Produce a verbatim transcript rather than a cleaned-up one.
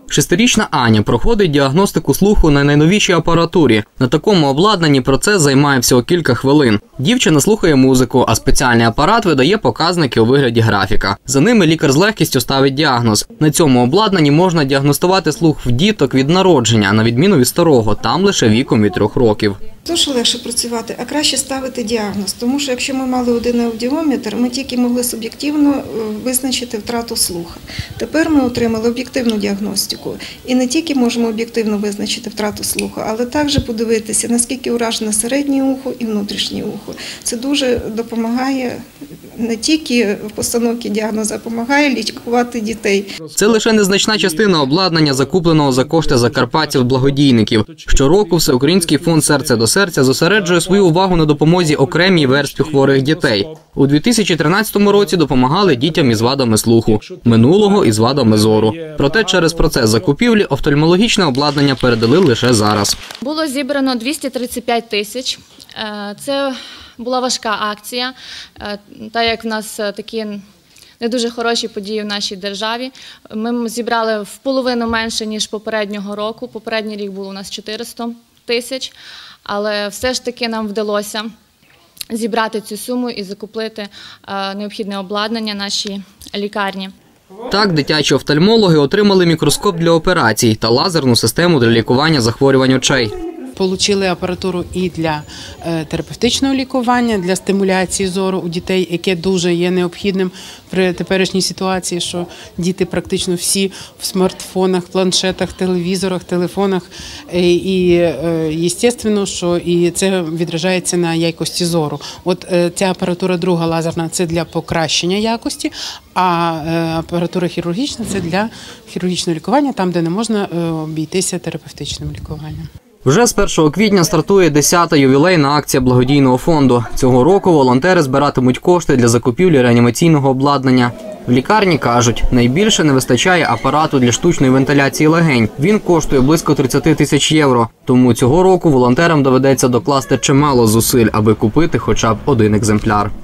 Шестирічна Аня проходить діагностику слуху на найновішій апаратурі. На такому обладнанні процес займає всього кілька хвилин. Дівчина слухає музику, а спеціальний апарат видає показники у вигляді графіка. За ними лікар з легкістю ставить діагноз. На цьому обладнанні можна діагностувати слух в діток від народження, на відміну від старого, там лише віком від трьох років. Тож легше працювати, а краще ставити діагноз. Тому що якщо ми мали один аудіометр, ми тільки могли суб'єктивно визначити втрату слуха. Тепер ми отримали об'єктивну діагностику. І не тільки можемо об'єктивно визначити втрату слуху, але також подивитися, наскільки уражено середнє ухо і внутрішнє ухо. Це дуже допомагає не тільки в постановці діагнозу, а допомагає лікувати дітей. Це лише незначна частина обладнання, закупленого за кошти закарпатців-благодійників. Щороку Всеукраїнський фонд «Серце до серця» зосереджує свою увагу на допомозі окремій верстві хворих дітей. У дві тисячі тринадцятому році допомагали дітям із вадами слуху, минулого – із вадами зору. Проте через процес закупівлі офтальмологічне обладнання передали лише зараз. Було зібрано двісті тридцять п'ять тисяч. Це була важка акція, так як в нас такі не дуже хороші події в нашій державі. Ми зібрали в половину менше, ніж попереднього року. Попередній рік було у нас чотириста тисяч, але все ж таки нам вдалося зібрати цю суму і закупити необхідне обладнання нашій лікарні. Так, дитячі офтальмологи отримали мікроскоп для операцій та лазерну систему для лікування захворювань очей. Получили апаратуру і для терапевтичного лікування, для стимуляції зору у дітей, яке дуже є необхідним при теперішній ситуації, що діти практично всі в смартфонах, планшетах, телевізорах, телефонах. І, звісно, що і це відражається на якості зору. От ця апаратура друга лазерна – це для покращення якості, а апаратура хірургічна – це для хірургічного лікування, там, де не можна обійтися терапевтичним лікуванням. Вже з першого квітня стартує десята ювілейна акція благодійного фонду. Цього року волонтери збиратимуть кошти для закупівлі реанімаційного обладнання. В лікарні кажуть, найбільше не вистачає апарату для штучної вентиляції легень. Він коштує близько тридцяти тисяч євро. Тому цього року волонтерам доведеться докласти чимало зусиль, аби купити хоча б один екземпляр.